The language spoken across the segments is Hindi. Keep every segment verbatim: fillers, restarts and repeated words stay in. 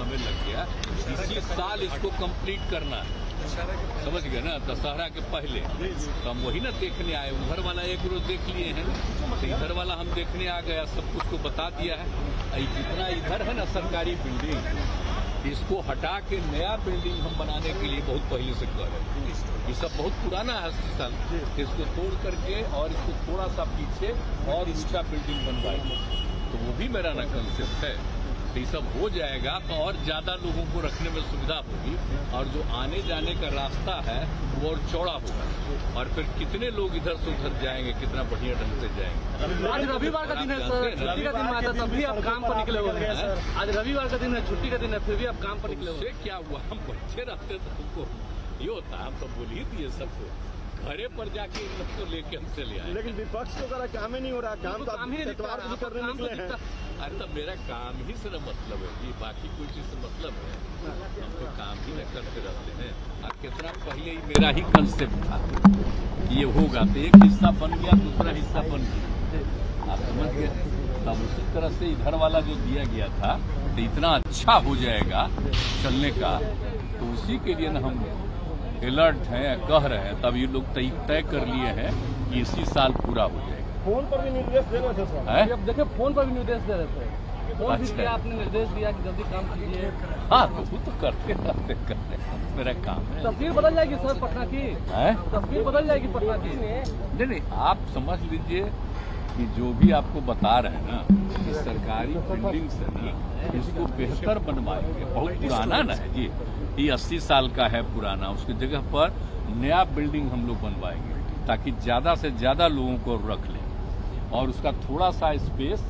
समय लग गया। इसी साल इसको कंप्लीट करना है, समझ गए ना, दशहरा के पहले। तो हम वही ना देखने आए। उधर वाला एक रोज देख लिए हैं, तो इधर वाला हम देखने आ गया, सब कुछ को बता दिया है। जितना इधर है ना सरकारी बिल्डिंग, इसको हटा के नया बिल्डिंग हम बनाने के लिए बहुत पहले से कर रहे हैं। ये सब बहुत पुराना है, अस्सी साल। इसको तोड़ करके और इसको थोड़ा सा पीछे और ऊंचा बिल्डिंग बनवाएंगे, तो वो भी मेरा ना कंसेप्ट है। तो ये सब हो जाएगा तो और ज्यादा लोगों को रखने में सुविधा होगी, और जो आने जाने का रास्ता है वो और चौड़ा होगा, और फिर कितने लोग इधर से उधर जाएंगे, कितना बढ़िया ढंग से जाएंगे। आज रविवार का दिन है सर, छुट्टी का दिन हुआ था, तब भी आप काम पर निकले हुए हैं। आज रविवार का दिन है, छुट्टी का दिन है, फिर भी आप काम पर निकले हुए हैं। क्या हुआ, हम बच्चे रहते तो हमको ये होता, हम तो बोल ही दिए सबको, घरे पर जाके इन लोग को लेके हम चले आए। लेकिन विपक्ष को करा काम ही नहीं हो रहा, काम तो काम ही नहीं करने निकले हैं। अरे तो मेरा काम ही से न मतलब है जी, बाकी कोई चीज से मतलब है, हम तो काम ही न करते रहते हैं। और कितना पहले ही मेरा ही कंसेप्ट था कि ये होगा, तो एक हिस्सा बन गया, दूसरा हिस्सा बन गया, आप समझ गए। तब उसी तरह से इधर वाला जो दिया गया था, तो इतना अच्छा हो जाएगा चलने का, तो उसी के लिए न हम अलर्ट हैं, कह रहे हैं। तब ये लोग तय कर लिए हैं कि इसी साल पूरा हो जाएगा। फोन पर भी निर्देश दे रहे थे सर, अब देखिए फोन पर भी निर्देश दे रहे थे, फोन भी किया, आपने निर्देश दिया कि जल्दी काम कीजिए। हाँ, तो वो तो करते रहते करते मेरा काम है। तस्वीर बदल जाएगी सर पटना की, तस्वीर बदल जाएगी पटना की। नहीं नहीं, आप समझ लीजिए कि जो भी आपको बता रहे हैं ना, कि सरकारी बिल्डिंग से नहीं, इसको बेहतर बनवाएंगे। बहुत पुराना ना है जी, ये अस्सी साल का है पुराना, उसकी जगह पर नया बिल्डिंग हम लोग बनवाएंगे, ताकि ज्यादा से ज्यादा लोगों को रख लें। और उसका थोड़ा सा स्पेस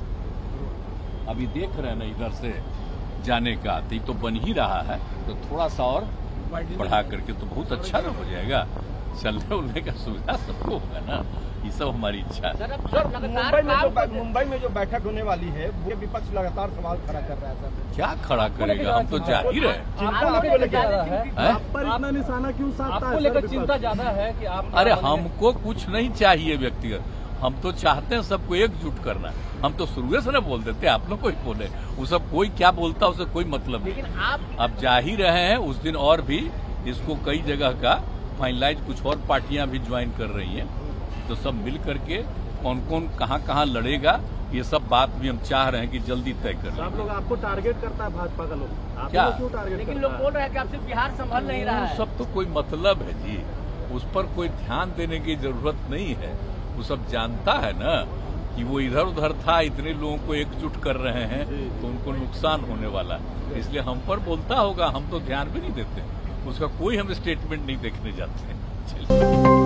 अभी देख रहे हैं ना इधर से जाने का, तो बन ही रहा है, तो थोड़ा सा और बढ़ा करके तो बहुत अच्छा ना हो जाएगा। चलने उलने का सुविधा सबको होगा ना, ये सब हमारी इच्छा है। मुंबई में जो मुंबई में जो बैठक होने वाली है, वो विपक्ष लगातार सवाल खड़ा कर रहा है सर। क्या खड़ा करेगा, हम तो जा ही रहे हैं। इतना निशाना क्यों साधता है? आपको लेकर चिंता ज्यादा है कि आप, अरे हमको कुछ नहीं चाहिए व्यक्तिगत, हम तो चाहते हैं सबको एकजुट करना। हम तो शुरू से ना बोल देते, आप लोग कोई बोले, वो सब कोई क्या बोलता उसे कोई मतलब नहीं। लेकिन आप अब जा ही रहे हैं, उस दिन और भी इसको कई जगह का फाइनलाइज, कुछ और पार्टियां भी ज्वाइन कर रही हैं, तो सब मिल करके कौन कौन कहां कहां लड़ेगा, ये सब बात भी हम चाह रहे हैं कि जल्दी तय कर। सब लोग आपको टारगेट करता है, भाजपा का लोग, आप क्या क्यों टारगेट? लेकिन लोग बोल रहे हैं कि आपसे बिहार संभल नहीं रहा है। सब तो कोई मतलब है जी, उस पर कोई ध्यान देने की जरूरत नहीं है। वो सब जानता है ना कि वो इधर उधर था, इतने लोगों को एकजुट कर रहे हैं, तो उनको नुकसान होने वाला है, इसलिए हम पर बोलता होगा। हम तो ध्यान भी नहीं देते, उसका कोई हम स्टेटमेंट नहीं देखने जाते हैं। चलिए।